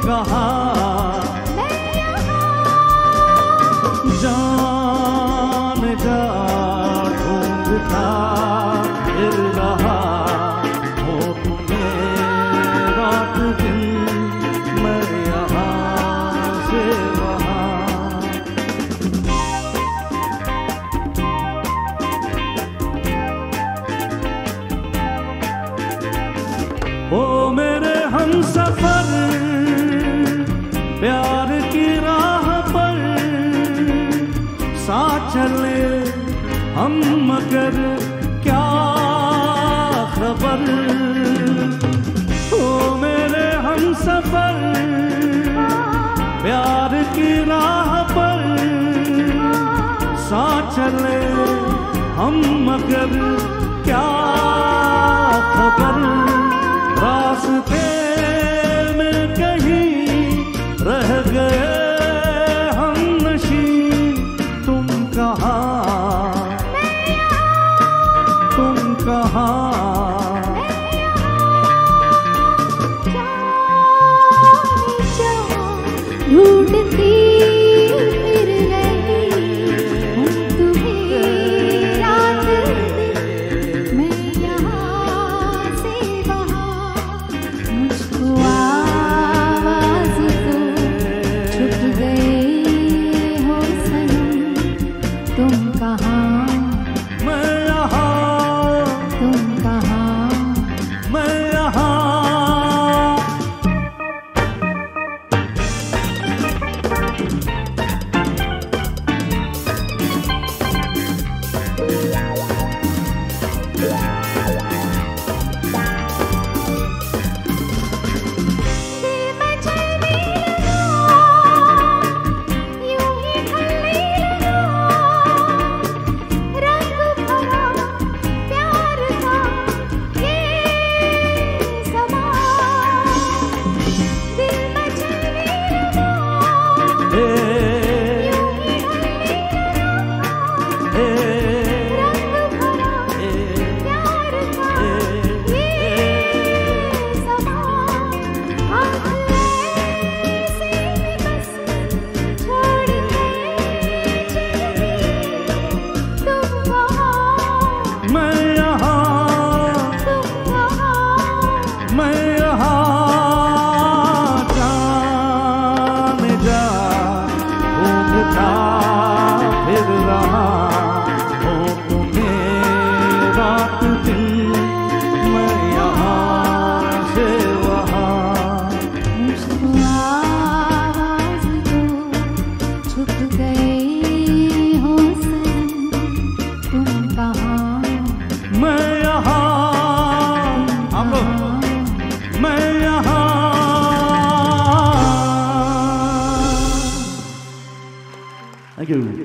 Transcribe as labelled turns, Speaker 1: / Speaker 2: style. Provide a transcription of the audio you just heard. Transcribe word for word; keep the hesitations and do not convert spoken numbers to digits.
Speaker 1: कहाँ जान जा ढूंढता फिर रहा हो तुम्हें रात दिन मैं यहाँ से वहाँ। ओ मेरे हमसफर प्यार की राह पर साथ चले हम मगर क्या खबर। ओ मेरे हमसफर प्यार की राह पर साथ चले हम मगर क्या खबर। रास्ते में कहीं रह गए हम नशीं तुम कहाँ तुम कहाँ।
Speaker 2: ढूंढती फिर रही हूँ तुम्हें रात दिन मैं यहाँ से वहाँ। मुझको आवाज़ दो छुप गए हो सनम तुम कहाँ
Speaker 1: मैं यहाँ
Speaker 2: तुम कहाँ।
Speaker 1: मैं यहाँ। Thank you.